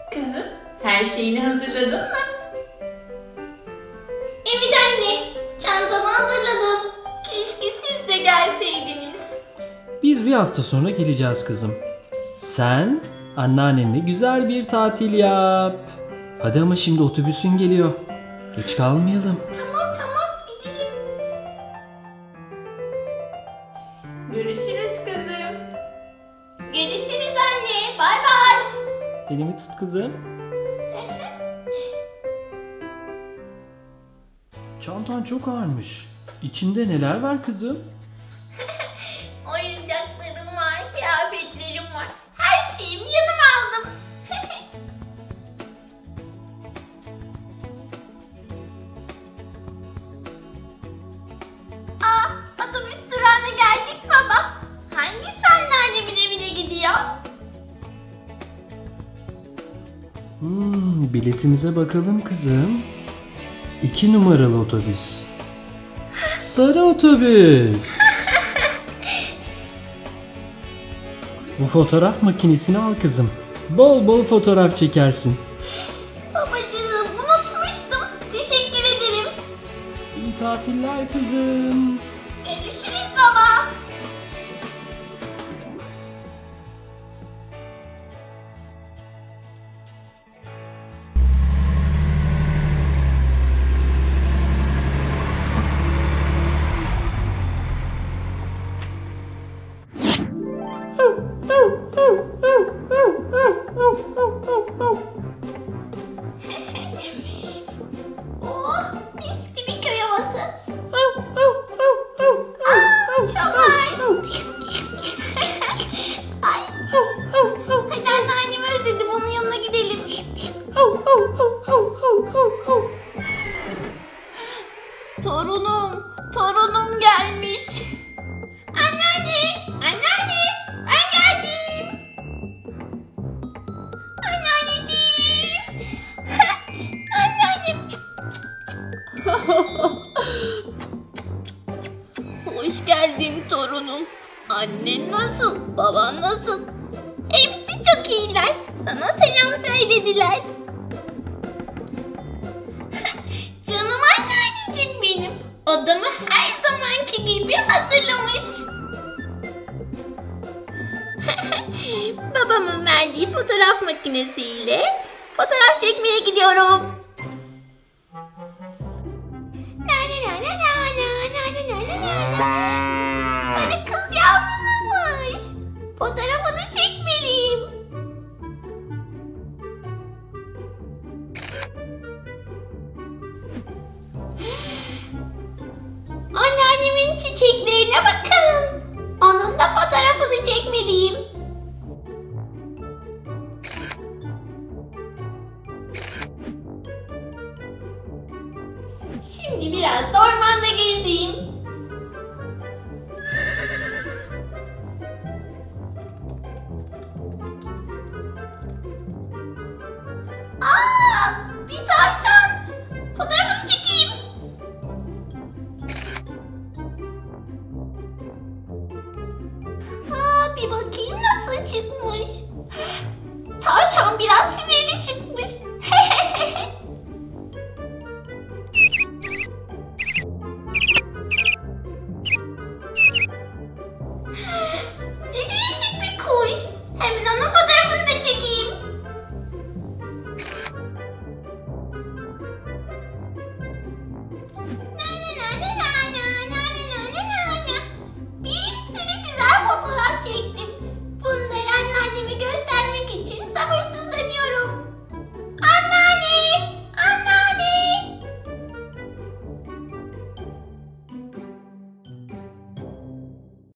Kızım, her şeyini hazırladın mı? Evet anne, çantamı hazırladım. Keşke siz de gelseydiniz. Biz bir hafta sonra geleceğiz kızım. Sen anneannenle güzel bir tatil yap. Hadi ama şimdi otobüsün geliyor. Geç kalmayalım. Tamam gidelim. Görüşürüz kızım. Görüşürüz anne. Bay bay. Elimi tut kızım. Çantan çok ağırmış. İçinde neler var kızım? Oyuncaklarım var, kıyafetlerim var. Her şeyimi yanıma aldım. Otobüs durağına geldik baba. Hangisi anneannemin evine gidiyor? Biletimize bakalım kızım. 2 numaralı otobüs. Sarı otobüs. Bu fotoğraf makinesini al kızım. Bol bol fotoğraf çekersin. Babacığım, unutmuştum. Teşekkür ederim. İyi tatiller kızım. Görüşürüz baba. Oh, mis gibi köy havası. Şoför. Ay. Hadi anneannemi özledim, onun yanına gidelim. Torunum gelmiş. Anneanne, ben geldim. Anneanneciğim. Anneannem. Hoş geldin torunum. Annen nasıl? Baban nasıl? Hepsi çok iyiler. Sana selam söylediler. Canım anneanneciğim benim. Odamı her zamanki gibi hazırlamış. Babamın verdiği fotoğraf makinesiyle fotoğraf çekmeye gidiyorum. Sarı kız yavrulamış. Fotoğrafını çekmeliyim. Anneannemin çiçeklerine bakın. Onun da fotoğrafını çekmeliyim. Şimdi biraz da ormanda gezeyim. Bir tavşan. Fotoğrafını çekeyim. Bir bakayım nasıl çıkmış. Tavşan biraz sinirli çıkmış.